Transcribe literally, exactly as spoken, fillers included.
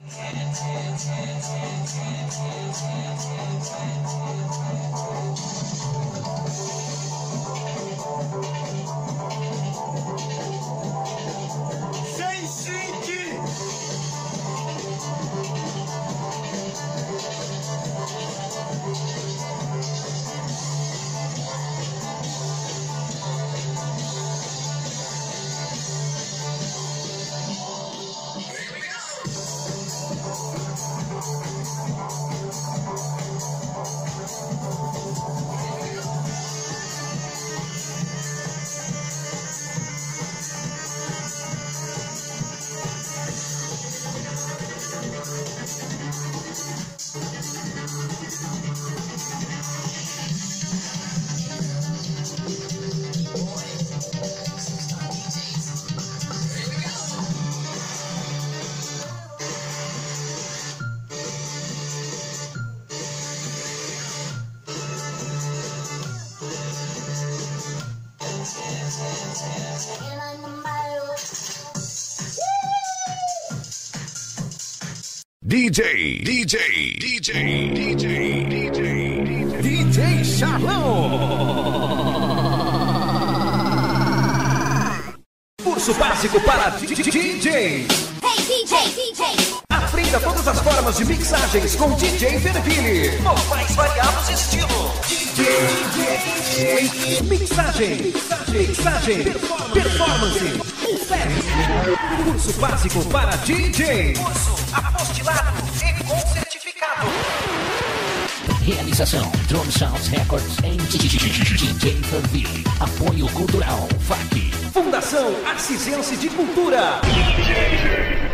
D J, D J, D J, D J, D J, D J Charlão. Curso básico para D J. Hey D J, D J. Aprenda todas as formas de mixagens com D J Ferville. Os mais variados estilos. D J, D J, mixagem, mixagem, performance, curso básico para D J. Curso apostilado e com certificado. Realização Drone Sounds Records em D J Ferville. Apoio cultural F A C. Fundação Assisense de Cultura. D J